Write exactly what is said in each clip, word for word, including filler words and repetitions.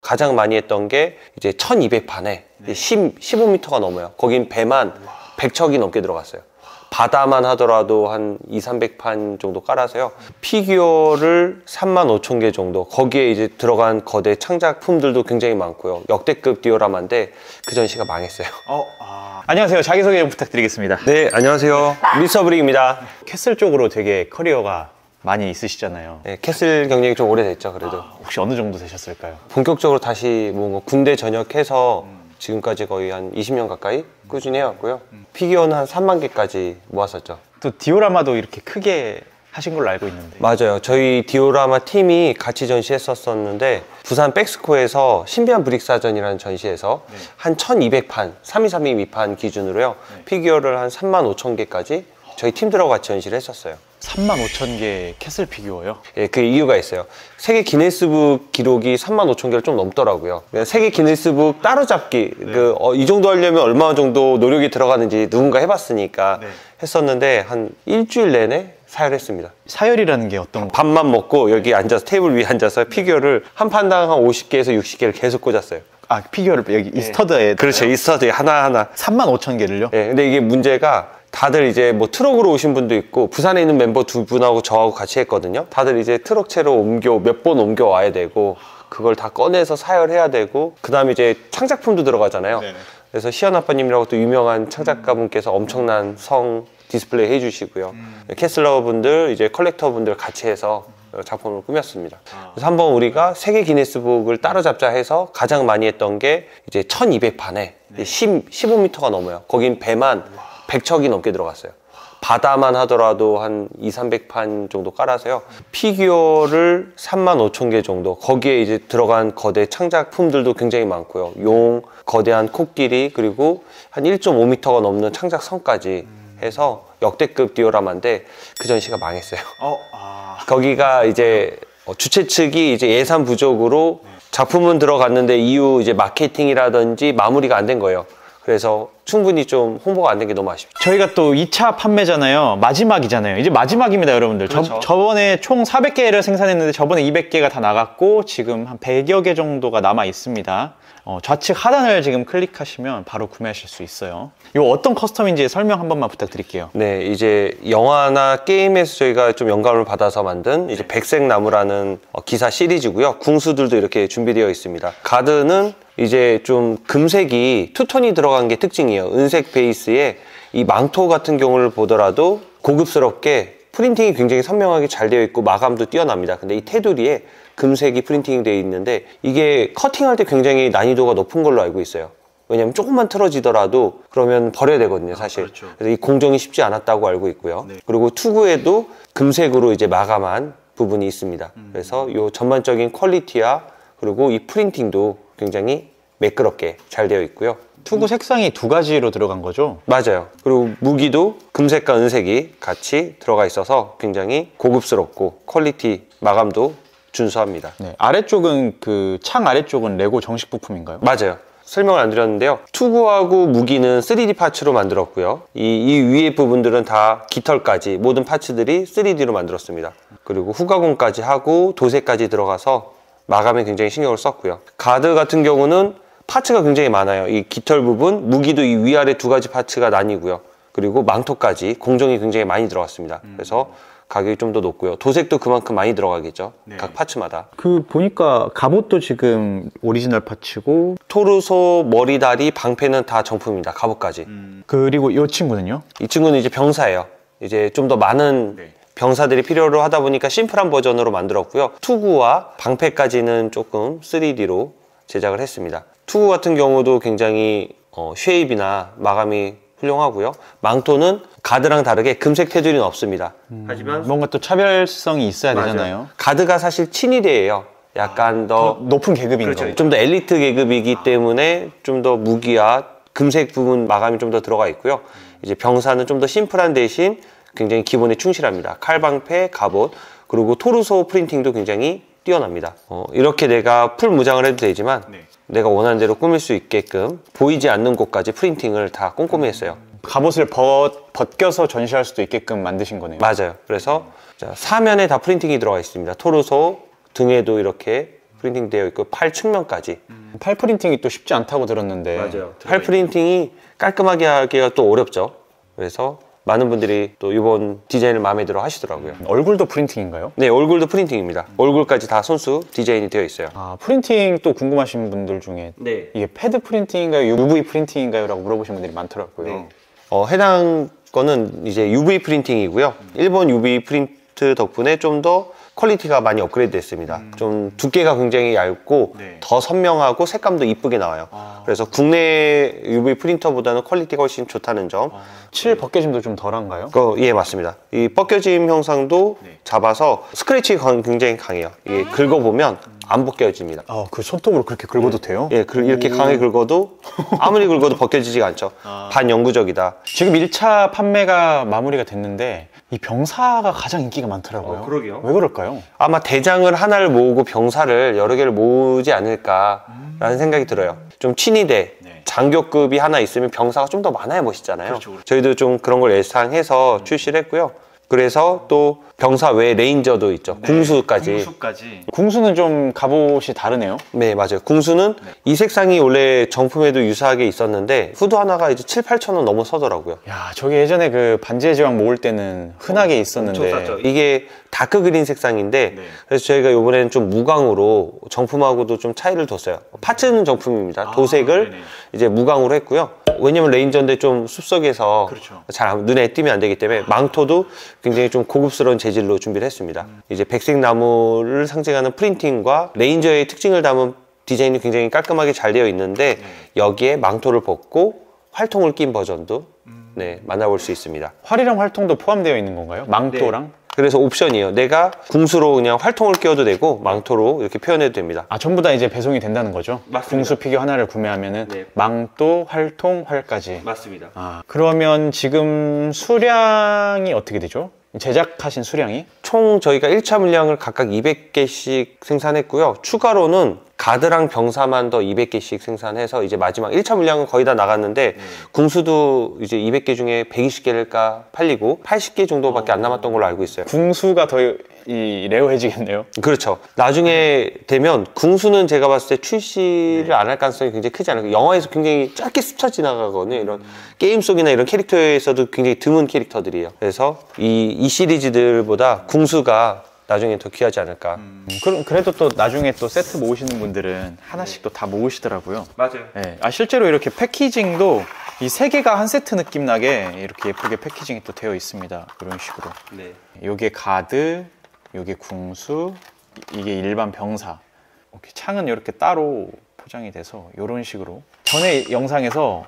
가장 많이 했던 게 이제 천이백 판에 네. 십오 미터가 넘어요. 거긴 배만 와. 백 척이 넘게 들어갔어요. 바다만 하더라도 한 이삼백 판 정도 깔아서요. 피규어를 삼만 오천 개 정도, 거기에 이제 들어간 거대 창작품들도 굉장히 많고요. 역대급 디오라마인데 그 전시가 망했어요. 어, 아... 안녕하세요. 자기소개 좀 부탁드리겠습니다. 네, 안녕하세요. 미스터 브릭입니다. 캐슬 쪽으로 되게 커리어가 많이 있으시잖아요. 네, 캐슬 경력이 좀 오래됐죠, 그래도. 아, 혹시 어느 정도 되셨을까요? 본격적으로 다시 뭐 군대 전역해서 음. 지금까지 거의 한 이십 년 가까이 꾸준히 해왔고요. 음. 피규어는 한 삼만 개까지 모았었죠. 또 디오라마도 이렇게 크게 하신 걸로 알고 있는데. 맞아요. 저희 디오라마 팀이 같이 전시했었었는데 부산 백스코에서 신비한 브릭사전이라는 전시에서 네. 한 천이백 판, 삼백이십이 판 기준으로요. 네. 피규어를 한 삼만 오천 개까지 저희 팀들하고 같이 전시를 했었어요. 삼만 오천 개 캐슬 피규어요? 예, 그 이유가 있어요. 세계 기네스북 기록이 삼만 오천 개를 좀 넘더라고요. 세계 기네스북 따로잡기, 네. 그, 어, 이 정도 하려면 얼마 정도 노력이 들어가는지 누군가 해봤으니까 네. 했었는데 한 일주일 내내 사열했습니다. 사열이라는 게 어떤? 밥만 먹고 여기 앉아서 테이블 위에 앉아서 피규어를 한 판당 한 오십 개에서 육십 개를 계속 꽂았어요. 아, 피규어를 여기 이 스터드에? 그렇죠. 이 스터드에 하나하나. 삼만 오천 개를요? 예, 근데 이게 문제가 다들 이제 뭐 트럭으로 오신 분도 있고 부산에 있는 멤버 두 분하고 저하고 같이 했거든요. 다들 이제 트럭채로 옮겨 몇 번 옮겨 와야 되고 그걸 다 꺼내서 사열해야 되고 그 다음에 이제 창작품도 들어가잖아요. 네네. 그래서 시연 아빠님이라고 또 유명한 창작가분께서 엄청난 성 디스플레이 해주시고요. 음. 캐슬러 분들 이제 컬렉터 분들 같이 해서 작품을 꾸몄습니다. 아. 그래서 한번 우리가 세계 기네스북을 따라잡자 해서 가장 많이 했던 게 이제 천이백 판에 네. 십오 미터가 넘어요. 거긴 배만 와. 백 척이 넘게 들어갔어요. 바다만 하더라도 한 이삼백 판 정도 깔아서요. 피규어를 삼만 오천 개 정도, 거기에 이제 들어간 거대 창작품들도 굉장히 많고요. 용, 거대한 코끼리, 그리고 한 일 점 오 미터가 넘는 창작성까지 해서 역대급 디오라마인데 그 전시가 망했어요. 어, 아... 거기가 이제 주최 측이 이제 예산 부족으로 작품은 들어갔는데 이후 이제 마케팅이라든지 마무리가 안 된 거예요. 그래서 충분히 좀 홍보가 안 된 게 너무 아쉽죠. 저희가 또 이 차 판매잖아요. 마지막이잖아요. 이제 마지막입니다, 여러분들. 그렇죠. 저, 저번에 총 사백 개를 생산했는데 저번에 이백 개가 다 나갔고 지금 한 백여 개 정도가 남아 있습니다. 어, 좌측 하단을 지금 클릭하시면 바로 구매하실 수 있어요. 이거 어떤 커스텀인지 설명 한 번만 부탁드릴게요. 네, 이제 영화나 게임에서 저희가 좀 영감을 받아서 만든 이제 백색나무라는 기사 시리즈고요. 궁수들도 이렇게 준비되어 있습니다. 가드는 이제 좀 금색이 투톤이 들어간 게 특징이에요. 은색 베이스에 이 망토 같은 경우를 보더라도 고급스럽게 프린팅이 굉장히 선명하게 잘 되어 있고 마감도 뛰어납니다. 근데 이 테두리에 금색이 프린팅이 되어 있는데 이게 커팅할 때 굉장히 난이도가 높은 걸로 알고 있어요. 왜냐면 조금만 틀어지더라도 그러면 버려야 되거든요, 사실. 아, 그렇죠. 그래서 이 공정이 쉽지 않았다고 알고 있고요. 네. 그리고 투구에도 금색으로 이제 마감한 부분이 있습니다. 음. 그래서 이 전반적인 퀄리티와 그리고 이 프린팅도 굉장히 매끄럽게 잘 되어 있고요. 투구 색상이 두 가지로 들어간 거죠? 맞아요. 그리고 무기도 금색과 은색이 같이 들어가 있어서 굉장히 고급스럽고 퀄리티 마감도 준수합니다. 네, 아래쪽은 그 창 아래쪽은 레고 정식 부품인가요? 맞아요. 설명을 안 드렸는데요. 투구하고 무기는 쓰리디 파츠로 만들었고요. 이, 이 위에 부분들은 다 깃털까지 모든 파츠들이 쓰리디로 만들었습니다. 그리고 후가공까지 하고 도색까지 들어가서 마감에 굉장히 신경을 썼고요. 가드 같은 경우는 파츠가 굉장히 많아요. 이 깃털 부분, 무기도 이 위아래 두 가지 파츠가 나뉘고요. 그리고 망토까지 공정이 굉장히 많이 들어갔습니다. 음. 그래서 가격이 좀 더 높고요. 도색도 그만큼 많이 들어가겠죠. 네. 각 파츠마다. 그 보니까 갑옷도 지금 오리지널 파츠고 토르소, 머리, 다리, 방패는 다 정품입니다. 갑옷까지. 음. 그리고 이 친구는요? 이 친구는 이제 병사예요. 이제 좀 더 많은 네. 병사들이 필요로 하다 보니까 심플한 버전으로 만들었고요. 투구와 방패까지는 조금 쓰리디로 제작을 했습니다. 투구 같은 경우도 굉장히 어, 쉐입이나 마감이 훌륭하고요. 망토는 가드랑 다르게 금색 테두리는 없습니다. 음, 하지만 뭔가 또 차별성이 있어야 맞아요. 되잖아요. 가드가 사실 친위대예요. 약간 아, 더, 더 높은 계급인 그렇죠. 거죠. 좀 더 엘리트 계급이기 아. 때문에 좀 더 무기와 금색 부분 마감이 좀 더 들어가 있고요. 음. 이제 병사는 좀 더 심플한 대신 굉장히 기본에 충실합니다. 칼방패, 갑옷, 그리고 토르소 프린팅도 굉장히 뛰어납니다. 어, 이렇게 내가 풀 무장을 해도 되지만 네. 내가 원하는 대로 꾸밀 수 있게끔 보이지 않는 곳까지 프린팅을 다 꼼꼼히 했어요. 갑옷을 벗, 벗겨서 전시할 수도 있게끔 만드신 거네요. 맞아요. 그래서 자, 사면에 다 프린팅이 들어가 있습니다. 토르소 등에도 이렇게 프린팅 되어 있고 팔 측면까지. 음. 팔 프린팅이 또 쉽지 않다고 들었는데. 맞아요. 팔 프린팅이 깔끔하게 하기가 또 어렵죠. 그래서 많은 분들이 또 이번 디자인을 마음에 들어 하시더라고요. 음. 얼굴도 프린팅인가요? 네, 얼굴도 프린팅입니다. 음. 얼굴까지 다 손수 디자인이 되어 있어요. 아, 프린팅 또 궁금하신 분들 중에 네. 이게 패드 프린팅인가요? 유브이 프린팅인가요? 라고 물어보시는 분들이 많더라고요. 네. 어, 해당 거는 이제 유브이 프린팅이고요. 음. 일본 유브이 프린트 덕분에 좀 더 퀄리티가 많이 업그레이드 됐습니다. 음. 좀 두께가 굉장히 얇고 네. 더 선명하고 색감도 이쁘게 나와요. 아. 그래서 국내 유브이 프린터보다는 퀄리티가 훨씬 좋다는 점. 아. 칠 벗겨짐도 좀 덜한가요? 어, 예, 맞습니다. 이 벗겨짐 형상도 네. 잡아서 스크래치가 굉장히 강해요. 이게 긁어보면 안 벗겨집니다. 아, 그 손톱으로 그렇게 긁어도 네. 돼요? 예, 이렇게 강하게 긁어도 아무리 긁어도 벗겨지지가 않죠. 아. 반영구적이다. 지금 일 차 판매가 마무리가 됐는데 이 병사가 가장 인기가 많더라고요. 어, 그러게요. 왜 그럴까요? 아마 대장을 하나를 모으고 병사를 여러 개를 모으지 않을까라는 음. 생각이 들어요. 좀 친위대, 네. 장교급이 하나 있으면 병사가 좀 더 많아야 멋있잖아요. 그렇죠, 그렇죠. 저희도 좀 그런 걸 예상해서 음. 출시를 했고요. 그래서 또 병사 외 레인저도 있죠. 네, 궁수까지. 궁수까지. 궁수는 좀 갑옷이 다르네요. 네, 맞아요. 궁수는 네. 이 색상이 원래 정품에도 유사하게 있었는데 후드 하나가 이제 칠, 팔천 원 넘어 서더라고요. 야, 저기 예전에 그 반지의 제왕 모을 때는 흔하게 어, 있었는데 이게 다크 그린 색상인데 네. 그래서 저희가 이번에는 좀 무광으로 정품하고도 좀 차이를 뒀어요. 파츠는 정품입니다. 아, 도색을 네네. 이제 무광으로 했고요. 왜냐면 레인저인데 좀 숲속에서 그렇죠. 잘 눈에 띄면 안 되기 때문에 망토도 굉장히 좀 고급스러운 재질로 준비를 했습니다. 음. 이제 백색 나무를 상징하는 프린팅과 레인저의 특징을 담은 디자인이 굉장히 깔끔하게 잘 되어 있는데 네. 여기에 망토를 벗고 활통을 낀 버전도 음. 네, 만나볼 수 있습니다. 활이랑 활통도 포함되어 있는 건가요? 망토랑? 네. 그래서 옵션이에요. 내가 궁수로 그냥 활통을 끼워도 되고 망토로 이렇게 표현해도 됩니다. 아, 전부 다 이제 배송이 된다는 거죠? 맞습니다. 궁수 피규어 하나를 구매하면은 네. 망토, 활통, 활까지. 맞습니다. 아, 그러면 지금 수량이 어떻게 되죠? 제작하신 수량이? 총 저희가 일 차 물량을 각각 이백 개씩 생산했고요. 추가로는 가드랑 병사만 더 이백 개씩 생산해서 이제 마지막 일 차 물량은 거의 다 나갔는데 네. 궁수도 이제 이백 개 중에 백이십 개가 팔리고 팔십 개 정도밖에 어... 안 남았던 걸로 알고 있어요. 궁수가 더 이 레어해지겠네요. 그렇죠. 나중에 되면 궁수는 제가 봤을 때 출시를 네. 안 할 가능성이 굉장히 크지 않을까. 영화에서 굉장히 짧게 스쳐 지나가거든요. 이런 음... 게임 속이나 이런 캐릭터에서도 굉장히 드문 캐릭터들이에요. 그래서 이, 이 시리즈들보다 궁수가 나중에 더 귀하지 않을까. 음, 그럼 그래도 또 나중에 또 세트 모으시는 분들은 하나씩 또 다 모으시더라고요. 맞아요. 네. 아, 실제로 이렇게 패키징도 이 세 개가 한 세트 느낌 나게 이렇게 예쁘게 패키징이 또 되어 있습니다. 이런 식으로. 네. 요게 가드, 요게 궁수, 이게 일반 병사. 이렇게 창은 이렇게 따로 포장이 돼서 이런 식으로. 전에 영상에서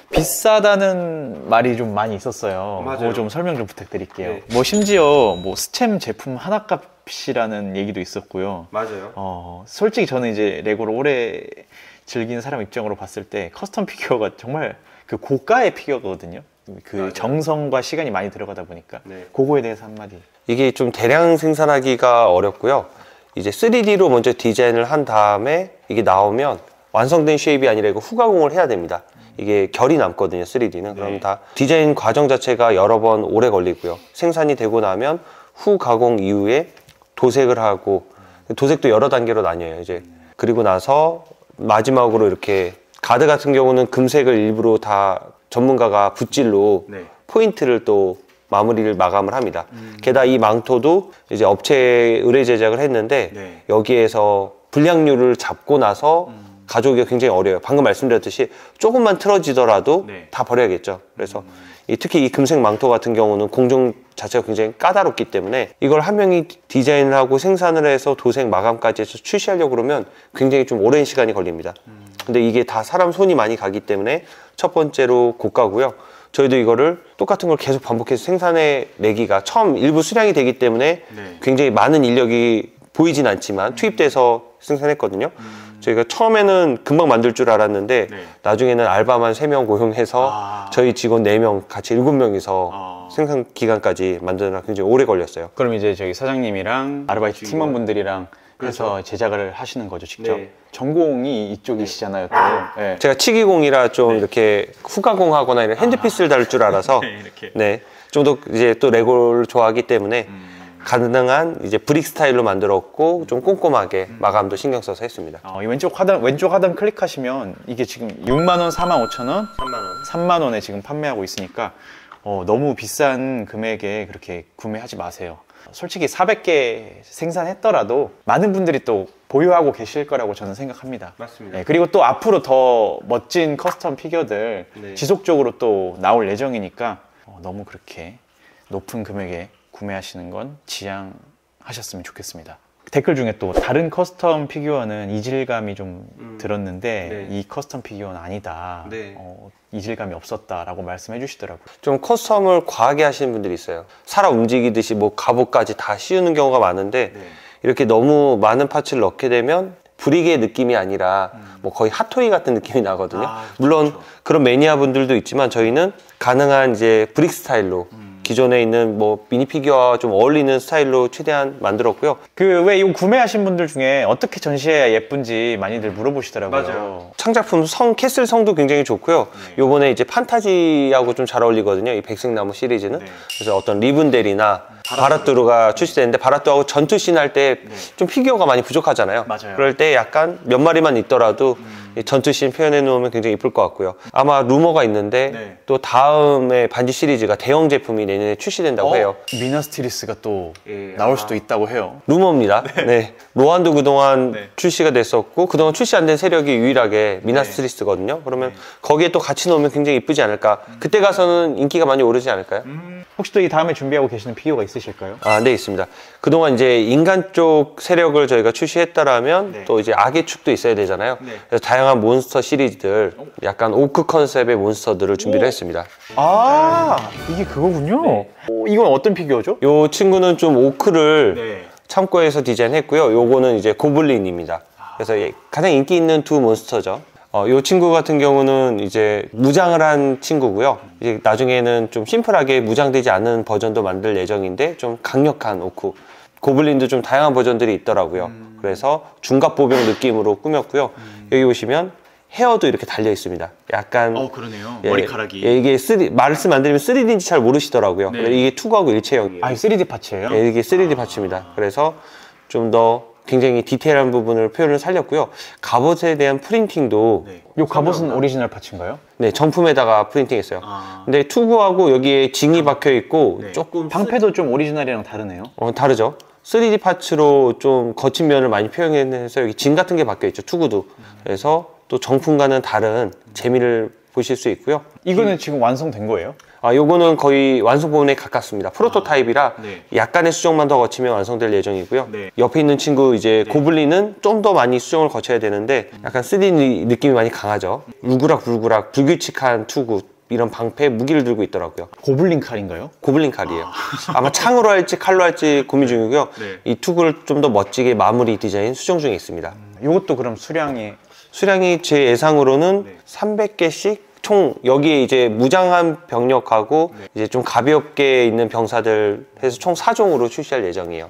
비싸다는 말이 좀 많이 있었어요. 맞아요. 그거 좀 설명 좀 부탁드릴게요. 네. 뭐 심지어 뭐 스챔 제품 하나값이라는 얘기도 있었고요. 맞아요. 어, 솔직히 저는 이제 레고를 오래 즐기는 사람 입장으로 봤을 때 커스텀 피규어가 정말 그 고가의 피규어거든요. 그 맞아요. 정성과 시간이 많이 들어가다 보니까 네. 그거에 대해서 한마디. 이게 좀 대량 생산하기가 어렵고요. 이제 쓰리디로 먼저 디자인을 한 다음에 이게 나오면 완성된 쉐입이 아니라 이거 후가공을 해야 됩니다. 이게 결이 남거든요, 쓰리디는. 네. 그럼 다 디자인 과정 자체가 여러 번 오래 걸리고요. 생산이 되고 나면 후가공 이후에 도색을 하고, 도색도 여러 단계로 나뉘어요, 이제. 그리고 나서 마지막으로 이렇게 가드 같은 경우는 금색을 일부러 다 전문가가 붓질로 네. 포인트를 또 마무리를 마감을 합니다. 음. 게다가 이 망토도 이제 업체에 의뢰 제작을 했는데 네. 여기에서 불량률을 잡고 나서 음. 가져오기가 굉장히 어려워요. 방금 말씀드렸듯이 조금만 틀어지더라도 네. 다 버려야겠죠. 그래서 음. 이, 특히 이 금색 망토 같은 경우는 공정 자체가 굉장히 까다롭기 때문에 이걸 한 명이 디자인을 하고 생산을 해서 도색 마감까지 해서 출시하려고 그러면 굉장히 좀 오랜 시간이 걸립니다. 음. 근데 이게 다 사람 손이 많이 가기 때문에 첫 번째로 고가고요. 저희도 이거를 똑같은 걸 계속 반복해서 생산해 내기가 처음 일부 수량이 되기 때문에 네. 굉장히 많은 인력이 보이진 않지만 음. 투입돼서 생산했거든요. 음. 저희가 처음에는 금방 만들 줄 알았는데 네. 나중에는 알바만 세 명 고용해서 아. 저희 직원 네 명 같이 일곱 명이서 아. 생산 기간까지 만드느라 굉장히 오래 걸렸어요. 그럼 이제 저희 사장님이랑 아르바이트 직원. 팀원분들이랑 그래서 그렇죠. 제작을 하시는 거죠, 직접. 네. 전공이 이쪽이시잖아요, 또. 네. 제가 치기공이라 좀 네. 이렇게 후가공하거나 이런 핸드피스를 다룰 줄 알아서 네, 이렇게. 네. 좀 더 이제 또 레고를 좋아하기 때문에 음. 가능한 이제 브릭 스타일로 만들었고 좀 꼼꼼하게 마감도 신경 써서 했습니다. 어, 이 왼쪽 하단 왼쪽 하단 클릭하시면 이게 지금 육만 원, 사만 오천 원, 삼만 원. 삼만 원에 지금 판매하고 있으니까 어, 너무 비싼 금액에 그렇게 구매하지 마세요. 솔직히 사백 개 생산했더라도 많은 분들이 또 보유하고 계실 거라고 저는 생각합니다. 맞습니다. 네, 그리고 또 앞으로 더 멋진 커스텀 피규어들 네. 지속적으로 또 나올 예정이니까 어, 너무 그렇게 높은 금액에 구매하시는 건 지양하셨으면 좋겠습니다. 댓글 중에 또 다른 커스텀 피규어는 이질감이 좀 음. 들었는데 네. 이 커스텀 피규어는 아니다. 네. 어, 이질감이 없었다라고 말씀해 주시더라고요. 좀 커스텀을 과하게 하시는 분들이 있어요. 사람 움직이듯이 뭐 갑옷까지 다 씌우는 경우가 많은데 네. 이렇게 너무 많은 파츠를 넣게 되면 브릭의 느낌이 아니라 뭐 거의 핫토이 같은 느낌이 나거든요. 아, 그렇죠, 물론 그렇죠. 그런 매니아 분들도 있지만 저희는 가능한 이제 브릭 스타일로 기존에 있는 뭐 미니 피규어와 좀 어울리는 스타일로 최대한 만들었고요. 그 왜 이거 구매하신 분들 중에 어떻게 전시해야 예쁜지 많이들 물어보시더라고요. 창작품 성, 캐슬 성도 굉장히 좋고요. 요번에 이제 판타지하고 좀 잘 어울리거든요. 이 백색나무 시리즈는. 네. 그래서 어떤 리븐델이나 바라뚜르가 출시되는데 바라뚜르하고 전투씬 할 때 좀 피규어가 많이 부족하잖아요. 맞아요. 그럴 때 약간 몇 마리만 있더라도 이 전투씬 표현해 놓으면 굉장히 이쁠 것 같고요. 아마 루머가 있는데 네. 또 다음에 반지 시리즈가 대형 제품이 내년에 출시된다고 해요. 미나스티리스가 또 예, 나올 아마. 수도 있다고 해요. 루머입니다. 네. 로한도 그동안 네. 출시가 됐었고 그동안 출시 안 된 세력이 유일하게 미나스트리스거든요. 그러면 거기에 또 같이 넣으면 굉장히 이쁘지 않을까. 그때 가서는 인기가 많이 오르지 않을까요? 혹시 또 이 다음에 준비하고 계시는 피규어가 있으실까요? 아, 네, 있습니다. 그동안 이제 인간 쪽 세력을 저희가 출시했다라면 네. 또 이제 악의 축도 있어야 되잖아요. 네. 그래서 다양한 몬스터 시리즈들, 약간 오크 컨셉의 몬스터들을 준비를 오. 했습니다. 아, 이게 그거군요. 오, 이건 어떤 피규어죠? 요 친구는 좀 오크를 네. 참고해서 디자인했고요. 요거는 이제 고블린입니다. 그래서 예, 가장 인기 있는 두 몬스터죠. 어, 요 친구 같은 경우는 이제 무장을 한 친구고요. 이제 나중에는 좀 심플하게 무장되지 않은 버전도 만들 예정인데 좀 강력한 오크. 고블린도 좀 다양한 버전들이 있더라고요. 음. 그래서 중갑보병 느낌으로 꾸몄고요. 음. 여기 보시면 헤어도 이렇게 달려 있습니다. 약간 어, 그러네요. 예, 머리카락이. 예, 이게 쓰리, 말씀 안 드리면 쓰리디인지 잘 모르시더라고요. 네. 이게 투구하고 일체형이에요. 아, 쓰리디 파츠예요? 예, 이게 쓰리디 파츠입니다. 그래서 좀 더 굉장히 디테일한 부분을 표현을 살렸고요. 갑옷에 대한 프린팅도 네. 요 갑옷은 오리지널 파츠인가요? 네, 정품에다가 프린팅했어요. 아. 근데 투구하고 여기에 징이 박혀 있고 네. 조금 방패도 좀 오리지널이랑 다르네요. 어, 다르죠. 쓰리디 파츠로 좀 거친 면을 많이 표현해서 여기 징 같은 게 박혀 있죠. 투구도. 그래서 또 정품과는 다른 재미를 보실 수 있고요. 이거는 지금 완성된 거예요? 아, 요거는 거의 완성 부분에 가깝습니다. 프로토타입이라 아, 네. 약간의 수정만 더 거치면 완성될 예정이고요. 네. 옆에 있는 친구 이제 고블린은 좀 더 많이 수정을 거쳐야 되는데 약간 쓰리디 느낌이 많이 강하죠. 울그락불그락 불규칙한 투구 이런 방패 무기를 들고 있더라고요. 고블린 칼인가요? 고블린 칼이에요. 아마 창으로 할지 칼로 할지 고민 중이고요. 네. 이 투구를 좀 더 멋지게 마무리 디자인 수정 중에 있습니다. 이것도 그럼 수량이 수량이 제 예상으로는 네. 삼백 개씩 총 여기에 이제 무장한 병력하고 네. 이제 좀 가볍게 있는 병사들 해서 총 사 종으로 출시할 예정이에요.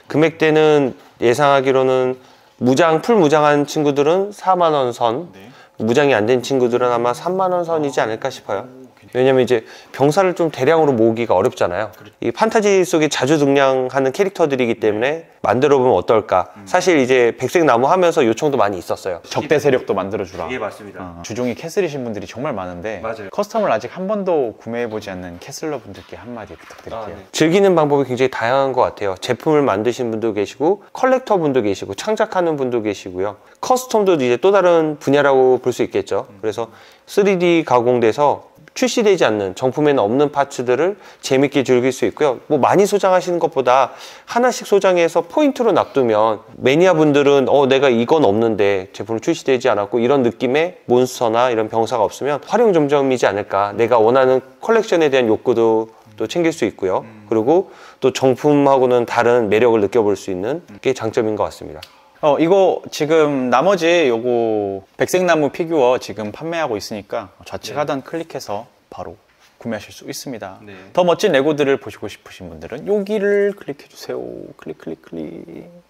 금액대는 예상하기로는 무장, 풀 무장한 친구들은 사만 원 선, 네. 무장이 안 된 친구들은 아마 삼만 원 선이지 않을까 싶어요. 왜냐면 이제 병사를 좀 대량으로 모으기가 어렵잖아요. 이 판타지 속에 자주 등장하는 캐릭터들이기 때문에 만들어 보면 어떨까. 사실 이제 백색 나무 하면서 요청도 많이 있었어요. 적대 세력도 만들어주라. 예, 맞습니다. 어, 주종이 캐슬이신 분들이 정말 많은데 맞아요. 커스텀을 아직 한 번도 구매해보지 않는 캐슬러 분들께 한마디 부탁드릴게요. 아, 네. 즐기는 방법이 굉장히 다양한 것 같아요. 제품을 만드신 분도 계시고 컬렉터 분도 계시고 창작하는 분도 계시고요. 커스텀도 이제 또 다른 분야라고 볼 수 있겠죠. 그래서 쓰리디 가공돼서 출시되지 않는 정품에는 없는 파츠들을 재밌게 즐길 수 있고요. 뭐 많이 소장하시는 것보다 하나씩 소장해서 포인트로 놔두면 매니아 분들은 어 내가 이건 없는데 제품 출시되지 않았고 이런 느낌의 몬스터나 이런 병사가 없으면 활용 점점이지 않을까. 내가 원하는 컬렉션에 대한 욕구도 또 챙길 수 있고요. 그리고 또 정품하고는 다른 매력을 느껴볼 수 있는 게 장점인 것 같습니다. 어, 이거 지금 나머지 요거 백색나무 피규어 지금 판매하고 있으니까 좌측 하단 클릭해서 바로 구매하실 수 있습니다. 네. 더 멋진 레고들을 보시고 싶으신 분들은 여기를 클릭해 주세요. 클릭 클릭 클릭.